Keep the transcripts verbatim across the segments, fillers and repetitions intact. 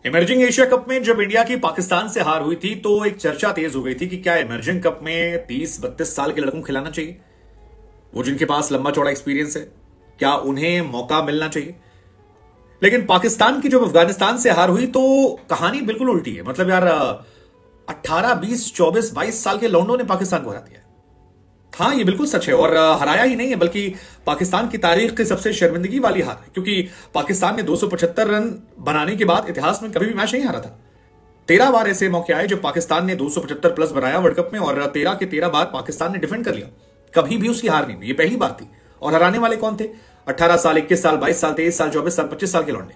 Emerging Asia cup में जब India की पाकिस्तान से हार हुई थी तो एक चर्चा तेज हो गई थी कि क्या इमर्जिंग कप में तीस बत्तीस साल के लड़कों को खिलाना चाहिए, वो जिनके पास लंबा चौड़ा एक्सपीरियंस है, क्या उन्हें मौका मिलना चाहिए। लेकिन पाकिस्तान की जब अफगानिस्तान से हार हुई तो कहानी बिल्कुल उल्टी है। मतलब यार अट्ठारह बीस चौबीस बाईस साल के लौंडों ने पाकिस्तान को हरा दिया। हाँ, ये बिल्कुल सच है और हराया ही नहीं है बल्कि पाकिस्तान की तारीख की सबसे शर्मिंदगी वाली हार है, क्योंकि पाकिस्तान ने दो सौ पचहत्तर रन बनाने के बाद इतिहास में कभी भी मैच नहीं हारा था। तेरह बार ऐसे मौके आए जब पाकिस्तान ने दो सौ पचहत्तर प्लस बनाया वर्ल्ड कप में और तेरह के तेरह बार पाकिस्तान ने डिफेंड कर लिया, कभी भी उसकी हार नहीं हुई। ये पहली बार थी। और हराने वाले कौन थे? अट्ठारह साल, इक्कीस साल, बाईस साल, तेईस साल, चौबीस साल, पच्चीस साल के लौंडे।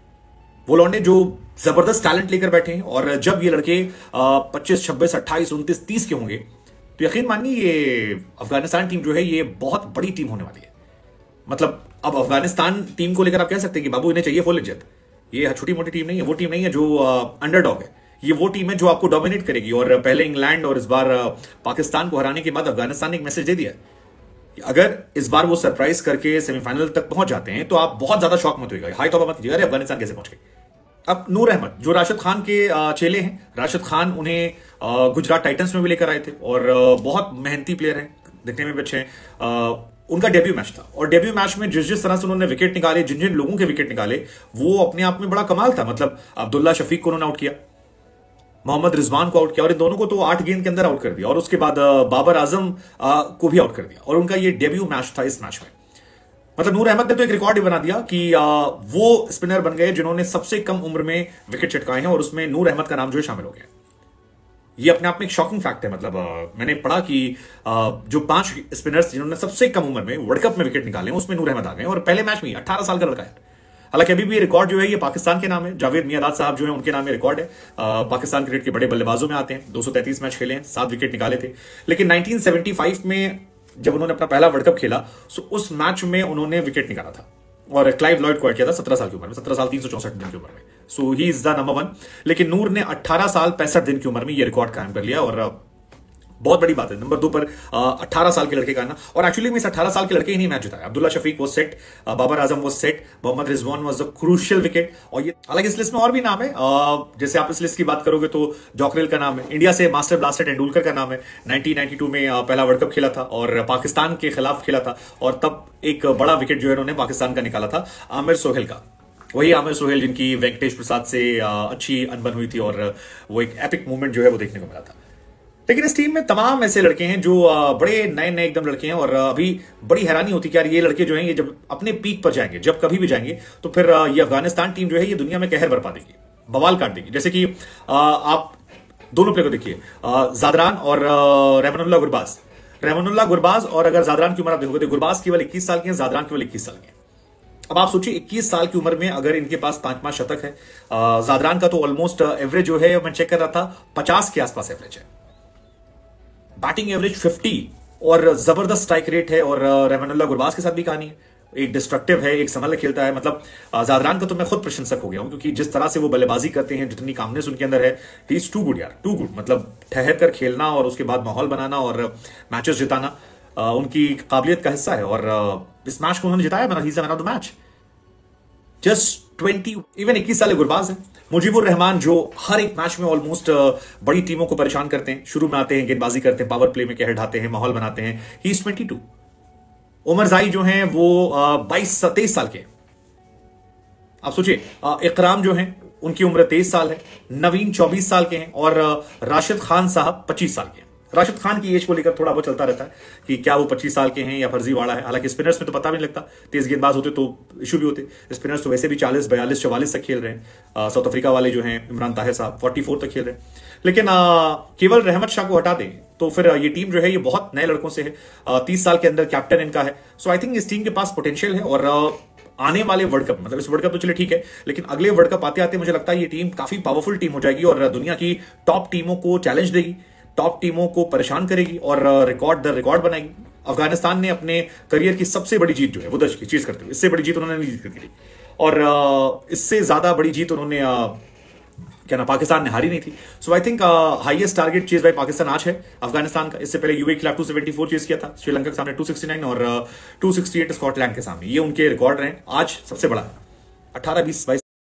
वो लौंडे जो जबरदस्त टैलेंट लेकर बैठे हैं। और जब ये लड़के पच्चीस छब्बीस अट्ठाईस उनतीस तीस के होंगे तो यकीन मानिए ये अफगानिस्तान टीम जो है ये बहुत बड़ी टीम होने वाली है। मतलब अब अफगानिस्तान टीम को लेकर आप कह सकते हैं कि बाबू इन्हें चाहिए फुल इज्जत। ये छोटी मोटी टीम नहीं है, वो टीम नहीं है जो अंडरडॉग है। ये वो टीम है जो आपको डोमिनेट करेगी। और पहले इंग्लैंड और इस बार पाकिस्तान को हराने के बाद अफगानिस्तान ने एक मैसेज दे दिया कि अगर इस बार वो सरप्राइज करके सेमीफाइनल तक पहुंच जाते हैं तो आप बहुत ज्यादा शॉक मत होइएगा, हाई तौबा मत कीजिएगा, अरे अफगानिस्तान कैसे पहुंच गए। अब नूर अहमद जो राशिद खान के चेले हैं, राशिद खान उन्हें गुजरात टाइटंस में भी लेकर आए थे और बहुत मेहनती प्लेयर हैं, दिखने में भी अच्छे हैं। उनका डेब्यू मैच था और डेब्यू मैच में जिस जिस तरह से उन्होंने विकेट निकाले, जिन जिन लोगों के विकेट निकाले, वो अपने आप में बड़ा कमाल था। मतलब अब्दुल्ला शफीक को उन्होंने आउट किया, मोहम्मद रिजवान को आउट किया और इन दोनों को तो आठ गेंद के अंदर आउट कर दिया और उसके बाद बाबर आजम को भी आउट कर दिया। और उनका ये डेब्यू मैच था इस मैच में। मतलब नूर अहमद ने तो एक रिकॉर्ड ही बना दिया कि आ, वो स्पिनर बन गए जिन्होंने सबसे कम उम्र में विकेट चटकाए हैं और उसमें नूर अहमद का नाम जो है शामिल हो गया। ये अपने आप में एक शॉकिंग फैक्ट है। मतलब आ, मैंने पढ़ा कि आ, जो पांच स्पिनर्स जिन्होंने सबसे कम उम्र में वर्ल्ड कप में विकेट निकाले हैं उसमें नूर अहमद आ गए और पहले मैच में अठारह साल का लड़का है। हालांकि अभी भी रिकॉर्ड जो है ये पाकिस्तान के नाम है। जावेद मियादाद साहब जो है उनके नाम में रिकॉर्ड है। आ, पाकिस्तान क्रिकेट के बड़े बल्लेबाजों में आते हैं। दो सौ तैंतीस मैच खेले हैं, सात विकेट निकाले थे। लेकिन नाइनटीन सेवेंटी फाइव में जब उन्होंने अपना पहला वर्ल्ड कप खेला तो उस मैच में उन्होंने विकेट निकाला था और क्लाइव लॉयड को किया था सत्रह साल की उम्र में, सत्रह साल तीन सौ चौसठ दिन की उम्र में। So he is the number one. लेकिन नूर ने अट्ठारह साल पैंसठ दिन की उम्र में यह रिकॉर्ड कायम कर लिया और बहुत बड़ी बात है। नंबर दो पर अट्ठारह साल के लड़के का आना। और एक्चुअली में इस अट्ठारह साल के लड़के ही नहीं मैच जिताया। अब्दुल्ला शफीक वो सेट, बाबर आजम वो set, Mohammad Rizwan was the crucial wicket. और ये हालांकि इस लिस्ट में और भी नाम है, जैसे आप इस लिस्ट की बात करोगे तो जॉकरेल का नाम है, इंडिया से मास्टर ब्लास्टर तेंदुलकर का नाम है, नाइनटीन नाइंटी टू में पहला वर्ल्ड कप खेला था और पाकिस्तान के खिलाफ खेला था और तब एक बड़ा विकेट जो है उन्होंने पाकिस्तान का निकाला था, आमिर सोहेल का। वही आमिर सोहेल जिनकी वेंकटेश प्रसाद से अच्छी अनबन हुई थी और वो एक एपिक मूवमेंट जो है वो देखने को मिला था। लेकिन इस टीम में तमाम ऐसे लड़के हैं जो बड़े नए नए एकदम लड़के हैं और अभी बड़ी हैरानी होती है कि यार ये लड़के जो हैं ये जब अपने पीक पर जाएंगे, जब कभी भी जाएंगे, तो फिर ये अफगानिस्तान टीम जो है ये दुनिया में कहर बरपा देगी, बवाल काट देगी। जैसे कि आप दोनों प्लेयर को देखिए, जादरान और रहमानुल्लाह गुरबाज। रहमानुल्लाह गुरबाज और अगर जादरान की उम्र आप देखोगे तो गुरबाज केवल इक्कीस साल के हैं, जादरान केवल इक्कीस साल के हैं। अब आप सोचिए इक्कीस साल की उम्र में अगर इनके पास पांच पांच शतक है, जादरान का तो ऑलमोस्ट एवरेज जो है मैं चेक कर रहा था पचास के आसपास एवरेज है, बैटिंग एवरेज पचास और जबरदस्त स्ट्राइक रेट है। और रहमानुल्लाह गुरबाज के साथ भी कहानी है, एक डिस्ट्रक्टिव है, एक संभल खेलता है। मतलब जादरान का तो मैं खुद प्रशंसक हो गया हूं क्योंकि जिस तरह से वो बल्लेबाजी करते हैं, जितनी कामनेस उनके अंदर है, ही इज टू गुड यार, टू गुड। मतलब ठहर कर खेलना और उसके बाद माहौल बनाना और मैचेस जिताना उनकी काबिलियत का हिस्सा है। और इस मैच को उन्होंने जिताया, man of the match. Just twenty even इक्कीस साल गुरबाज है। मुजीबुर रहमान जो हर एक मैच में ऑलमोस्ट बड़ी टीमों को परेशान करते हैं, शुरू में आते हैं, गेंदबाजी करते हैं, पावर प्ले में कहर ढाते हैं, माहौल बनाते हैं, he is twenty two. Omarzai जो हैं वो बाईस तेईस साल के। आप सोचिए इकराम जो हैं उनकी उम्र तेईस साल है, नवीन चौबीस साल के हैं और राशिद खान साहब पच्चीस साल के हैं। राशिद खान की एज को लेकर थोड़ा बहुत चलता रहता है कि क्या वो पच्चीस साल के हैं या फर्जीवाड़ा है। हालांकि स्पिनर्स में तो पता भी नहीं लगता, तेज गेंदबाज होते तो इशू भी होते। स्पिनर्स तो वैसे भी चालीस बयालीस चवालीस तक खेल रहे हैं। साउथ अफ्रीका वाले जो हैं इमरान ताहिर साहब चौवालीस तक खेल रहे हैं। लेकिन आ, केवल रहमत शाह को हटा दें तो फिर ये टीम जो है ये बहुत नए लड़कों से है। तीस साल के अंदर कैप्टन इनका है। सो आई थिंक इस टीम के पास पोटेंशियल है और आने वाले वर्ल्ड कप, मतलब इस वर्ल्ड कप तो चले ठीक है, लेकिन अगले वर्ल्ड कप आते आते मुझे लगता है ये टीम काफी पावरफुल टीम हो जाएगी और दुनिया की टॉप टीमों को चैलेंज देगी, टॉप टीमों को परेशान करेगी और रिकॉर्ड द रिकॉर्ड बनाएगी। अफगानिस्तान ने अपने करियर की सबसे बड़ी जीत जो है वो दर्ज की, चीज करते हुए इससे बड़ी जीत उन्होंने नहीं जीती थी और इससे ज्यादा बड़ी जीत उन्होंने क्या ना पाकिस्तान ने हारी नहीं थी। So I think highest target chase by Pakistan आज है अफगानिस्तान का। इससे पहले यूए के खिलाफ दो सौ चौहत्तर चेज किया था, श्रीलंका के सामने दो सौ उनहत्तर और दो सौ अड़सठ स्कॉटलैंड के सामने। ये उनके रिकॉर्ड रहे। आज सबसे बड़ा अठारह बीस बाईस